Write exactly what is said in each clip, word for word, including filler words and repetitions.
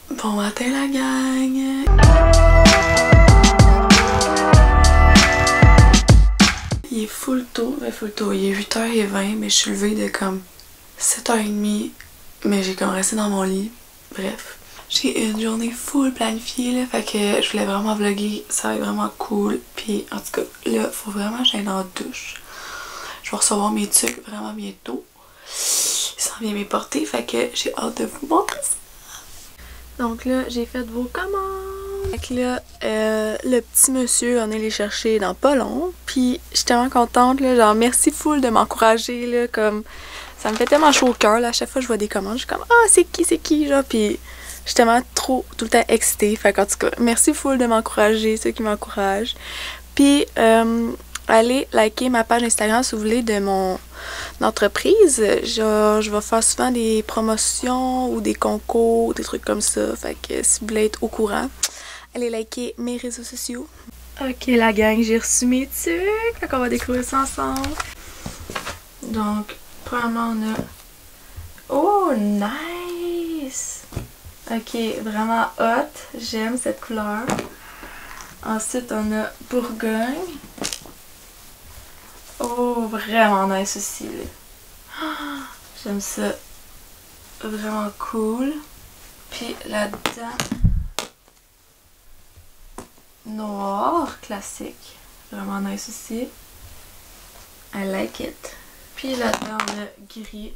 Bon matin la gang! Il est full tôt, ben full tôt, il est huit heures vingt, mais je suis levée de comme sept heures trente, mais j'ai comme resté dans mon lit. Bref, j'ai une journée full planifiée là, fait que je voulais vraiment vlogger, ça va être vraiment cool. Puis en tout cas, là, faut vraiment que j'aille dans la douche. Je vais recevoir mes trucs vraiment bientôt. Il s'en vient m'éporter, fait que j'ai hâte de vous montrer ça. Donc là, j'ai fait vos commandes. Fait que là, euh, le petit monsieur, on est allé les chercher dans pas long. Puis j'étais tellement contente, là, genre merci full de m'encourager, là, comme ça me fait tellement chaud au cœur, là, à chaque fois que je vois des commandes, je suis comme ah c'est qui, c'est qui, genre, puis je suis tellement trop, tout le temps excitée. Fait qu'en tout cas, merci full de m'encourager, ceux qui m'encouragent. Puis, euh, allez liker ma page Instagram si vous voulez de mon entreprise. Je, je vais faire souvent des promotions ou des concours, des trucs comme ça. Fait que si vous voulez être au courant, allez liker mes réseaux sociaux. Ok la gang, j'ai reçu mes trucs. Fait qu'on va découvrir ça ensemble. Donc, premièrement on a... Oh, nice! Ok, vraiment hot. J'aime cette couleur. Ensuite, on a Bourgogne. Oh, vraiment nice aussi. Oh, j'aime ça. Vraiment cool. Puis là-dedans, noir, classique. Vraiment nice aussi. I like it. Puis là-dedans, on a gris.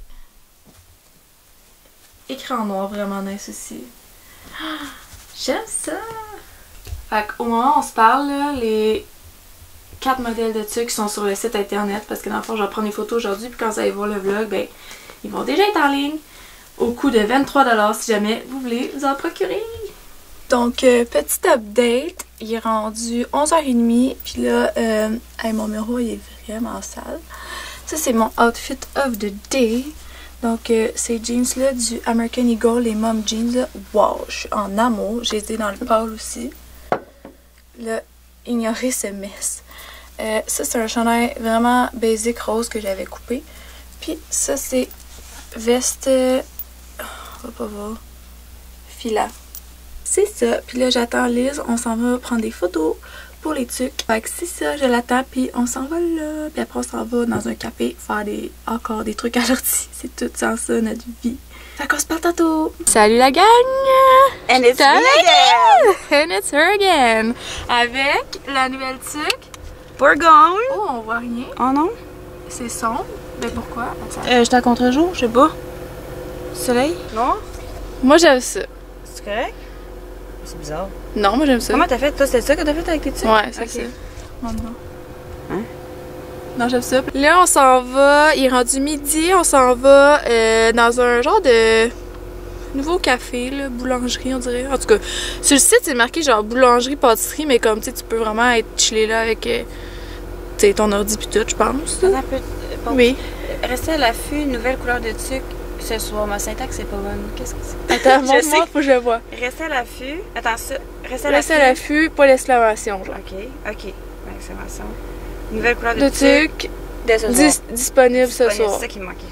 Écran noir, vraiment nice aussi. Oh, j'aime ça. Fait qu'au moment où on se parle, là, les quatre modèles de tucs sont sur le site internet parce que dans le fond, je vais prendre des photos aujourd'hui puis quand vous allez voir le vlog, ben, ils vont déjà être en ligne au coût de vingt-trois dollars si jamais vous voulez vous en procurer. Donc, euh, petit update, il est rendu onze heures trente puis là, euh, hey, mon miroir il est vraiment sale. Ça, c'est mon outfit of the day. Donc, euh, ces jeans-là du American Eagle, les mom jeans, là, wow, je suis en amour. J'ai été dans le pâle aussi. Là, ignorez ce mess. Euh, ça, c'est un chandail vraiment basic rose que j'avais coupé. Puis ça, c'est veste... Euh, on va pas voir. Fila. C'est ça. Puis là, j'attends Liz. On s'en va prendre des photos pour les tucs. Fait que c'est ça, je l'attends. Puis on s'en va là. Puis après, on s'en va dans un café faire des encore des trucs à l'ordi. C'est tout sans ça, notre vie. Fait qu'on se parle tantôt. Salut la gang! And it's me again! And it's her again! Avec la nouvelle tuque. Bourgogne! Oh, on voit rien. Oh non? C'est sombre. Mais pourquoi? Euh, j'étais à contre-jour, je sais pas. Soleil? Non? Moi, j'aime ça. C'est correct? C'est bizarre. Non, moi, j'aime ça. Comment t'as fait? Toi, c'est ça que t'as fait avec tes tucs? Ouais, c'est okay. ça. Non, non. Hein? Non, j'aime ça. Là, on s'en va. Il est rendu midi. On s'en va euh, dans un genre de nouveau café, là, boulangerie, on dirait. En tout cas, sur le site, c'est marqué genre boulangerie, pâtisserie, mais comme, tu sais, tu peux vraiment être chillé là avec euh, tu sais, ton ordi pis tout, je pense. Attends un peu. Bon, oui. Restez à l'affût, nouvelle couleur de tuc ce soir. Ma syntaxe, c'est pas bonne. Qu'est-ce que c'est? Attends, montre-moi, faut que je le vois. Restez à l'affût. Attends, ça. Restez à l'affût. Restez à l'affût, pas l'exclamation, genre. Ok, ok. L'exclamation. Nouvelle couleur de, de tuc. tuc. De ce soir. Dis disponible ce soir. C'est ça qui me manquait.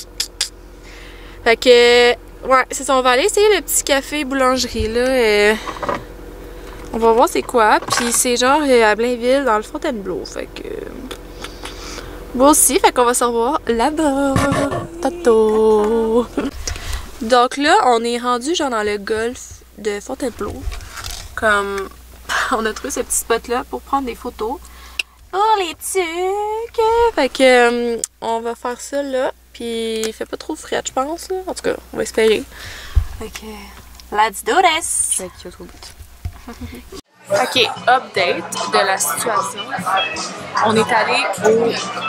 Fait que, ouais, c'est ça. On va aller essayer le petit café boulangerie, là. Euh, on va voir c'est quoi. Puis c'est genre à Blainville, dans le Fontainebleau. Fait que. Moi aussi, fait qu'on va se revoir là-bas. Tato! Donc là, on est rendu genre dans le golfe de Fontainebleau. Comme, on a trouvé ce petit spot-là pour prendre des photos. Oh, les tucs! Fait que, euh, on va faire ça là. Puis, il fait pas trop frais, je pense. Là. En tout cas, on va espérer. Fait que, let's do this! Je vais être cute au bout. Ok, update de la situation. On est allé au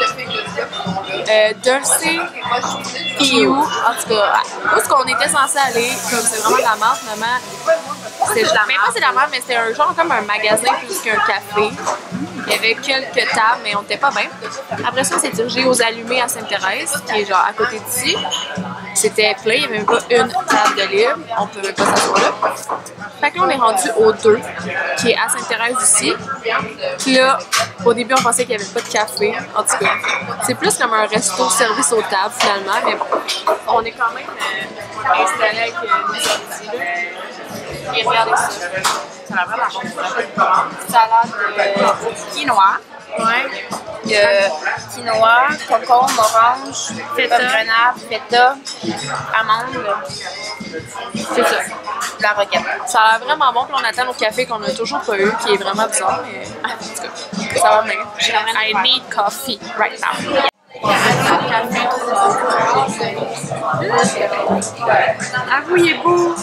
euh, Dulce P U. En tout cas, où est-ce qu'on était censé aller? Comme c'est vraiment de la merde, finalement. C'était de la merde. Pas c'est de la merde, mais c'était un genre comme un magasin plus qu'un café. Il y avait quelques tables, mais on n'était pas bien. Après ça, on s'est dirigé aux Allumés à Sainte-Thérèse, qui est genre à côté d'ici. C'était plein, il n'y avait même pas une table de libre. On ne pouvait pas s'asseoir là. Fait que là, on est rendu au deux, qui est à Sainte-Thérèse ici. Puis là, au début, on pensait qu'il n'y avait pas de café. En tout cas, c'est plus comme un resto service aux tables, finalement. Mais bon, on est quand même euh, installé avec euh, nos ordi. Puis regardez ça. Ça a vraiment bon. Salade de quinoa. Ouais. Il y a quinoa, concombre, orange, feta, grenade, feta, amande. C'est ça. La roquette. Ça a l'air vraiment bon, puis on attend au café qu'on a toujours pas eu, qui est vraiment bizarre, mais en tout cas, ça va bien. I need coffee right now. Ah oui, il est beau!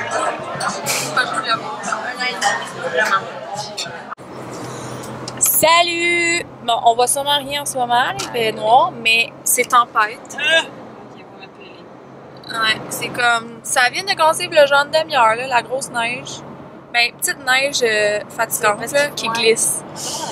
Salut! Bon, on voit sûrement rien en ce moment, il fait noir, mais c'est tempête. Ouais, c'est comme... Ça vient de commencer le genre de demi-heure, là, la grosse neige. Ben, petite neige euh, fatigante, là, qui glisse.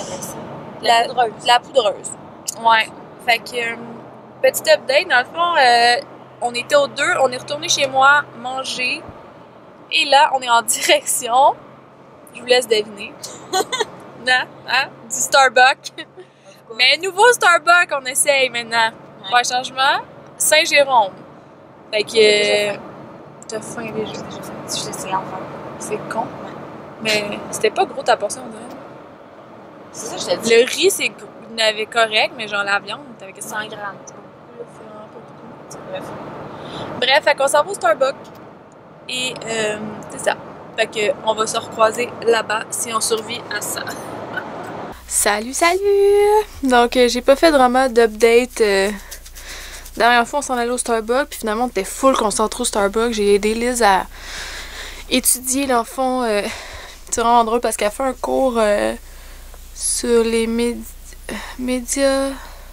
La poudreuse. La poudreuse. Ouais. Fait que, euh, petit update, dans le fond, euh, on était aux deux, on est retourné chez moi manger. Et là, on est en direction... Je vous laisse deviner. Non, hein? Du Starbucks. Mais nouveau Starbucks, on essaye maintenant. Ouais. Pour un changement, Saint-Jérôme. Fait que. Euh, T'as faim déjà. Je sais enfin. C'est con. Ouais. Mais c'était pas gros ta portion, on dirait. C'est ça que je te dis. Le riz, c'est n'avait correct, mais genre la viande, t'avais que cent grammes. C'est vraiment pas beaucoup. Bref. Bref, fait qu'on s'en va au Starbucks. Et euh, c'est ça. Fait que on va se recroiser là-bas si on survit à ça. Salut, salut! Donc, euh, j'ai pas fait vraiment d'update. Euh, la dernière fois, on s'en allait au Starbucks, puis finalement, on était full concentré au Starbucks. J'ai aidé Liz à étudier, dans le fond. Euh, c'est vraiment drôle parce qu'elle fait un cours euh, sur les médi médias,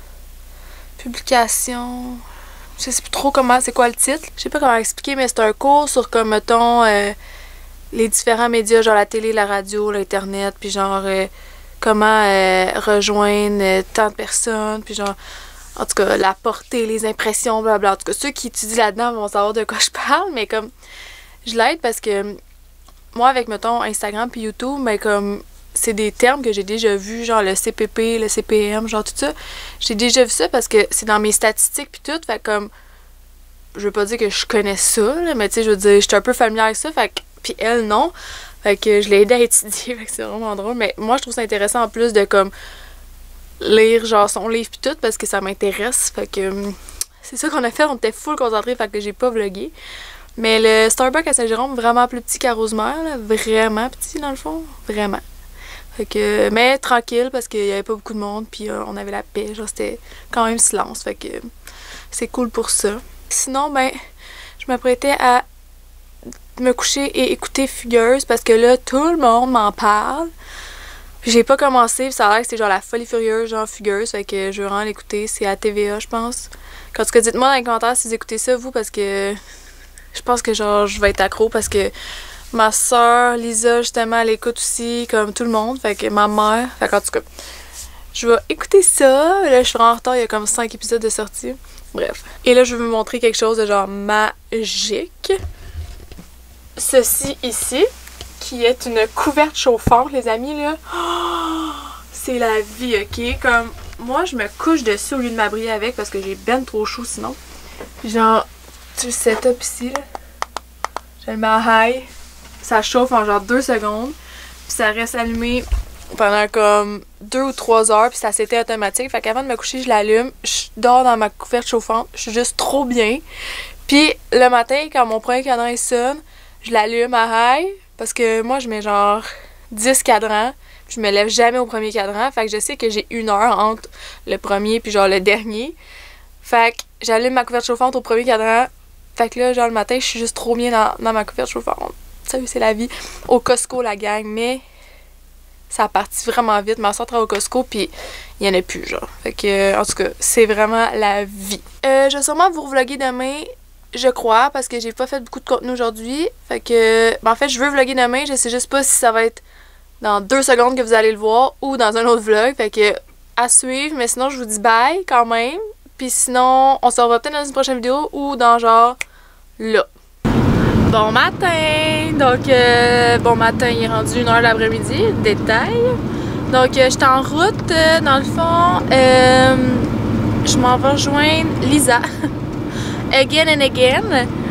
publications. Je sais plus trop comment, c'est quoi le titre. Je sais pas comment expliquer, mais c'est un cours sur, comme, mettons, euh, les différents médias, genre la télé, la radio, l'internet, puis genre... Euh, comment euh, rejoindre euh, tant de personnes, puis genre, en tout cas, la portée, les impressions, blablabla. En tout cas, ceux qui étudient là-dedans vont savoir de quoi je parle, mais comme, je l'aide parce que moi, avec, mettons, Instagram puis YouTube, mais comme, c'est des termes que j'ai déjà vus, genre le C P P, le C P M, genre tout ça. J'ai déjà vu ça parce que c'est dans mes statistiques puis tout, fait comme, je veux pas dire que je connais ça, là, mais tu sais, je veux dire, je suis un peu familière avec ça, fait que, puis elle, non. Fait que je l'ai aidé à étudier, fait que c'est vraiment drôle. Mais moi, je trouve ça intéressant en plus de comme lire genre son livre pis tout parce que ça m'intéresse. Fait que c'est ça qu'on a fait, on était full concentrés, fait que j'ai pas vlogué. Mais le Starbucks à Saint-Jérôme, vraiment plus petit qu'à Rosemère, là, vraiment petit dans le fond, vraiment. Fait que, mais tranquille parce qu'il y avait pas beaucoup de monde puis euh, on avait la paix, genre c'était quand même silence. Fait que c'est cool pour ça. Sinon, ben, je m'apprêtais à me coucher et écouter Fugueuse parce que là, tout le monde m'en parle. J'ai pas commencé, puis ça a l'air que c'est genre la folie furieuse, genre Fugueuse, fait que je veux vraiment l'écouter. C'est à T V A, je pense. En tout cas, dites-moi dans les commentaires si vous écoutez ça, vous, parce que je pense que genre je vais être accro parce que ma soeur Lisa, justement, elle écoute aussi, comme tout le monde, fait que ma mère, fait qu'en tout cas, je vais écouter ça. Là, je suis en retard, il y a comme cinq épisodes de sortie. Bref. Et là, je vais vous montrer quelque chose de genre magique. Ceci ici, qui est une couverte chauffante, les amis, là. Oh, c'est la vie, ok? Comme, moi, je me couche dessus au lieu de m'abrier avec parce que j'ai ben trop chaud sinon. Puis genre, tu le setup ici, là. Je le mets à high. Ça chauffe en genre deux secondes. Puis ça reste allumé pendant comme deux ou trois heures. Puis ça s'éteint automatique. Fait qu'avant de me coucher, je l'allume. Je dors dans ma couverte chauffante. Je suis juste trop bien. Puis le matin, quand mon premier cadran sonne, je l'allume à high parce que moi je mets genre dix cadrans, puis je me lève jamais au premier cadran, fait que je sais que j'ai une heure entre le premier puis genre le dernier. Fait que j'allume ma couverte chauffante au premier cadran, fait que là genre le matin je suis juste trop bien dans, dans ma couverte chauffante. Ça c'est la vie. Au Costco la gang, mais ça a parti vraiment vite. Ma soeur travaille au Costco puis il y en a plus genre. Fait que en tout cas c'est vraiment la vie. Euh, je vais sûrement vous vlogger demain. Je crois, parce que j'ai pas fait beaucoup de contenu aujourd'hui. Fait que, ben en fait, je veux vlogger demain. Je sais juste pas si ça va être dans deux secondes que vous allez le voir ou dans un autre vlog. Fait que, à suivre. Mais sinon, je vous dis bye quand même. Puis sinon, on se revoit peut-être dans une prochaine vidéo ou dans genre là. Bon matin! Donc, euh, bon matin, il est rendu une heure l'après-midi. Détail. Donc, euh, j'étais en route. Euh, dans le fond, euh, je m'en vais rejoindre Lisa. Again and again.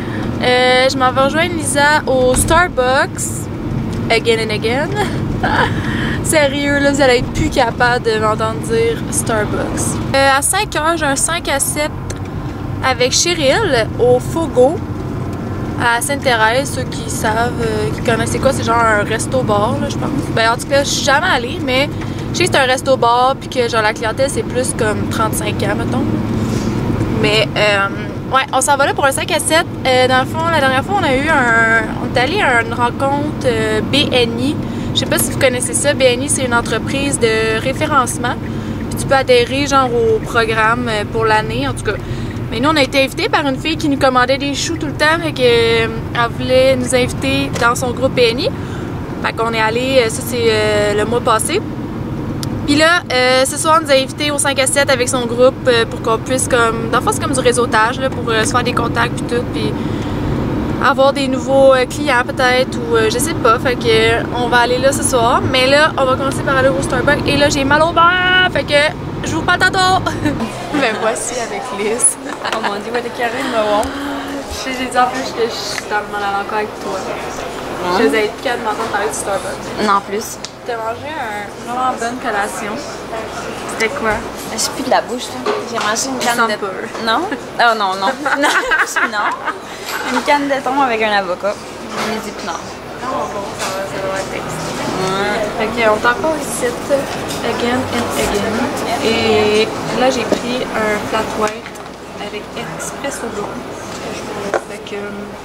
Euh, je m'en vais rejoindre Lisa au Starbucks. Again and again. Sérieux, là, vous allez être plus capable de m'entendre dire Starbucks. Euh, à cinq heures, j'ai un cinq à sept avec Cheryl au Fogo à Sainte-Thérèse. Ceux qui savent, euh, qui connaissent c'est quoi, c'est genre un resto-bar, là, je pense. Ben, en tout cas, je suis jamais allée, mais je sais que c'est un resto-bar puis que genre la clientèle c'est plus comme trente-cinq ans, mettons. Mais, euh, ouais, on s'en va là pour un cinq à sept. Euh, dans le fond, la dernière fois, on a eu un. On est allé à une rencontre euh, B N I. Je sais pas si vous connaissez ça. B N I, c'est une entreprise de référencement. Puis tu peux adhérer, genre, au programme pour l'année, en tout cas. Mais nous, on a été invités par une fille qui nous commandait des choux tout le temps. Fait qu'elle euh, voulait nous inviter dans son groupe B N I. Fait qu'on est allé, ça, c'est euh, le mois passé. Puis là, euh, ce soir, on nous a invités au cinq à sept avec son groupe euh, pour qu'on puisse, comme, dans le fond, c'est comme du réseautage, là, pour euh, se faire des contacts puis tout, puis avoir des nouveaux euh, clients peut-être, ou euh, je sais pas, fait que euh, on va aller là ce soir. Mais là, on va commencer par aller au Starbucks, et là, j'ai mal au bras, fait que je vous parle tantôt! Me voici avec Liz. Oh mon dieu, ouais, t'es carré, mais bon. J'ai dit en plus que je suis dans le mal à l'encore avec toi. Ouais. Je faisais être capable de m'entendre parler du Starbucks. Non, plus. T'as mangé un vraiment bonne collation. C'était quoi? J'ai plus de la bouche, là. J'ai mangé une canne de... Peur. Non? Oh non, non. non. non. Une canne de thon avec un avocat. Des épinards. Oh bon, ça va, ça doit être excellent. Ouais. Fait qu'on est encore ici, again and again. Et là, j'ai pris un flat white avec espresso blanc. Fait que...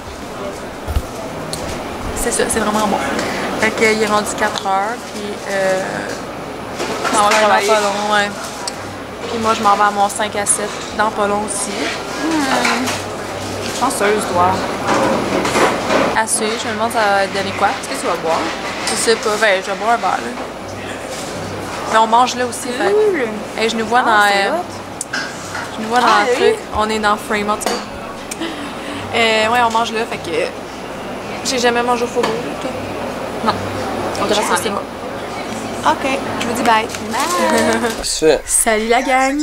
c'est ça, c'est vraiment bon. Fait qu'il est rendu quatre heures, puis euh... On va travailler. Dans pas long, ouais. Puis moi, je m'en vais à mon cinq à sept dans pas long aussi. Hmm. Chanceuse, toi. Assez, je me demande ça va te donner quoi? Qu'est-ce que tu vas boire? Je sais pas, ben je vais boire un verre là. Mais on mange là aussi, fait. Cool. Et je nous vois Ah, dans... c'est euh, hot. je nous vois dans Ah, le oui. truc, on est dans Frame, en tout cas. Euh, ouais, on mange là, fait que... J'ai jamais mangé au fogo, toi? Non. On Je devrait sais s'en c'est aller. quoi. Ok, je vous dis bye. Bye. Qu'est-ce que tu fais? Salut la gang!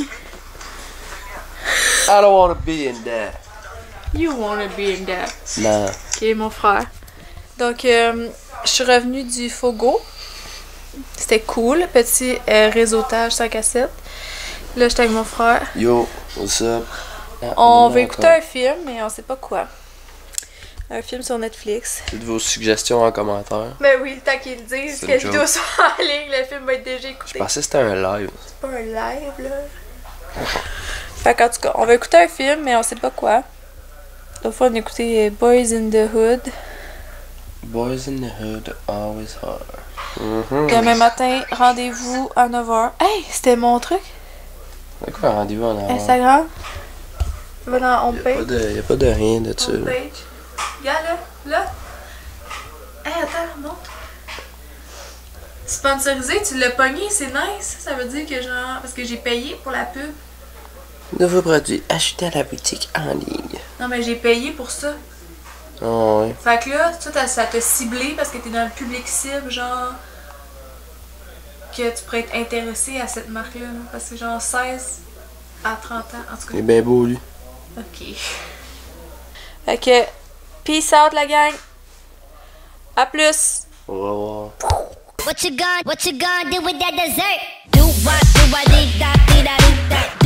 I don't wanna be in there. You wanna be in that. Non. Ok, mon frère. Donc, euh, je suis revenue du Fogo. C'était cool, petit euh, réseautage cinq à sept. Là, j'étais avec mon frère. Yo, what's up? Ah, On est va là écouter encore. un film, mais on sait pas quoi. Un film sur Netflix. Toutes vos suggestions en commentaire. Ben oui, le temps qu'ils le disent, C'est que une la vidéo joke. soit en ligne, le film va être déjà écouté. Je pensais que c'était un live. C'est pas un live, là. Fait qu'en tout cas, on va écouter un film, mais on sait pas quoi. L'autre fois, on a écouté Boys in the Hood. Boys in the hood always hard. Mm-hmm. Demain matin, rendez-vous à neuf heures. Hey, c'était mon truc? C'est quoi rendez-vous en avant? Instagram? Va dans Y'a pas, homepage. de, y a pas de rien de ça. Homepage. Regarde là, là. Hey, attends, montre. Sponsorisé, tu l'as pogné, c'est nice. Ça veut dire que genre. Parce que j'ai payé pour la pub. Nouveau produit acheté à la boutique en ligne. Non, mais j'ai payé pour ça. Oh ouais. Fait que là, toi, t'as- ça t'a ciblé parce que t'es dans le public cible, genre. Que tu pourrais être intéressé à cette marque-là. là. Parce que genre seize à trente ans, en tout Il cas. est bien beau lui. Ok. Fait que, peace out la gang. À plus. Au revoir. What you gonna, what you gonna do with that dessert? Do what, do what, dee da, dee da, dee da.